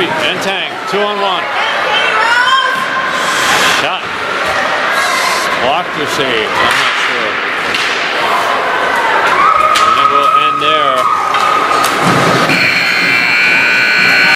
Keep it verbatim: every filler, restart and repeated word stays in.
and Tang, two on one. Shot. Blocked or saved, I'm not sure. And it will end there.